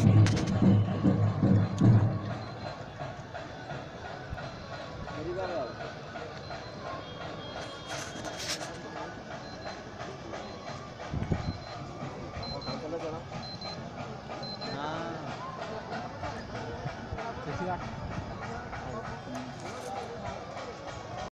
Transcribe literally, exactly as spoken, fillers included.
मेरी बार है अब। और चलो चलो। हाँ। किसी का